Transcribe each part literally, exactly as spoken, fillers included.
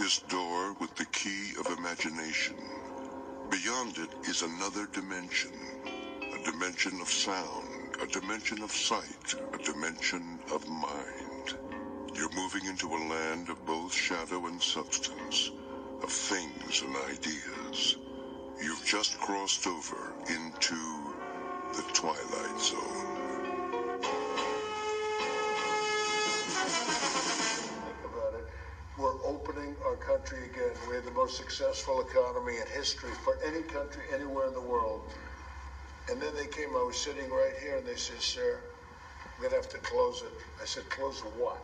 this door with the key of imagination. Beyond it is another dimension. A dimension of sound, a dimension of sight, a dimension of mind. You're moving into a land of both shadow and substance, of things and ideas. You've just crossed over into the Twilight Zone. Think about it. We're opening our country again. We had the most successful economy in history for any country anywhere in the world. And then they came, I was sitting right here, and they said, sir, we're going to have to close it. I said, close what?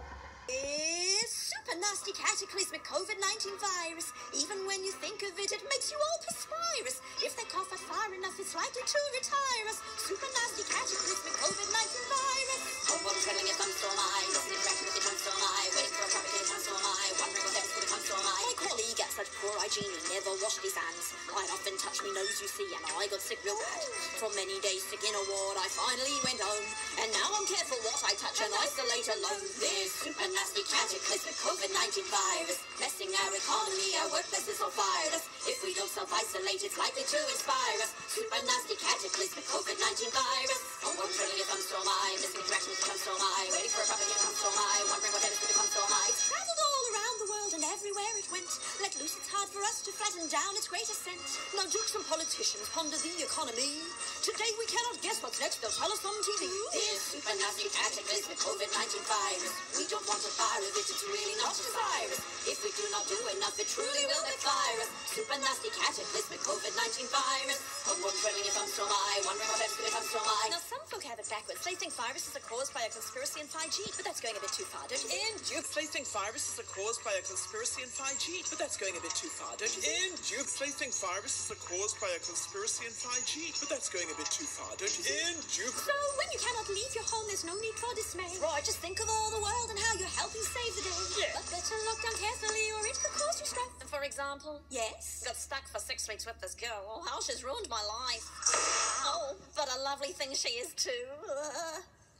It's super nasty cataclysmic COVID nineteen virus. Even when you think of it, it makes you all perspire us. If they cough it far enough, it's likely to retire us. Super nasty cataclysmic COVID nineteen virus. Oh, I'm trembling if I'm so my. Listening to record with the so my. Waiting for a traffic in so my. Wondering what else would come so my. My colleague got such poor hygiene, he never washed his hands. I'd often touch me nose, you see, and I got sick real bad. For many days sick in a ward, I finally went home. And now I'm careful what I touch and isolate alone. There's super nasty cataclysmic COVID nineteen virus, messing our economy, our workplaces on fire us. If we don't self-isolate, it's likely to inspire us. Super nasty cataclysmic COVID nineteen virus. Oh, I'm drilling if I'm so my, missing interactions become so my, waiting for a profit become so my, wondering what else to become so my. It's traveled all around the world and everywhere it went. Let loose, it's hard for us to flatten down its great ascent. Now jokes and politicians ponder the economy. Today we cannot guess what's next, they'll tell us on T V. This super nasty cataclysmic COVID nineteen virus. We don't want to fire it, it's really not desirous. If we do not do enough, it truly will backfire us. Super nasty cataclysmic COVID nineteen virus. Oh, I'm drilling if I'm so my, wondering what else could become so my. Now some folk have it backwards. They think viruses are caused by a conspiracy in five G, but that's going a bit too far, don't you? And Dukes, they think viruses are caused by a conspiracy in five G, but that's going a bit too far, don't you? And Dukes, they think viruses are caused by a conspiracy in five G, but that's going a bit too far, don't you? And Dukes. So when you cannot leave your home, there's no need for dismay. Right, just think of all the world and how you're helping save the day. Yeah. But better look down carefully or it could cause you strife. For example, yes, got stuck for six weeks with this girl. Oh, how she's ruined my life. Oh, but a lovely thing she is too. Uh,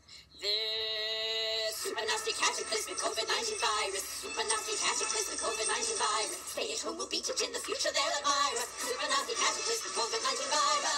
this super nasty cataclysmic COVID nineteen virus. Super nasty cataclysmic COVID nineteen virus. Stay at home will beat it in the future, they'll admire us. Super nasty cataclysmic COVID nineteen virus.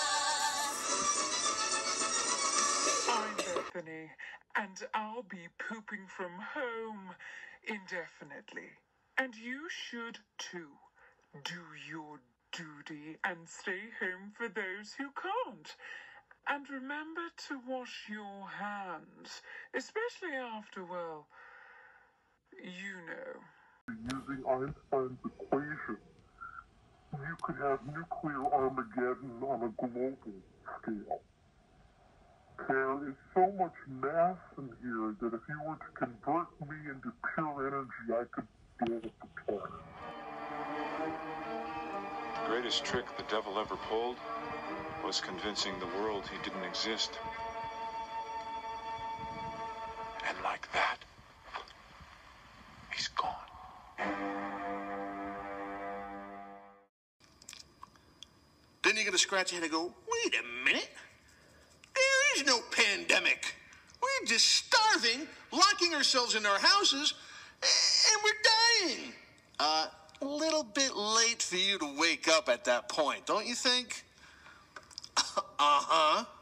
I'm Bethany, and I'll be pooping from home indefinitely. And you should too. Do your duty and stay home for those who can't. And remember to wash your hands, especially after, well, you know. Using Einstein's equation, you could have nuclear Armageddon on a global scale. There is so much mass in here that if you were to convert me into pure energy, I could build a planet. The greatest trick the devil ever pulled was convincing the world he didn't exist. And like that, he's gone. Then you're gonna scratch your head and go, wait a minute. There is no pandemic. We're just starving, locking ourselves in our houses, and we're dying. Uh, a little bit late for you to wake up at that point, don't you think? Uh-huh.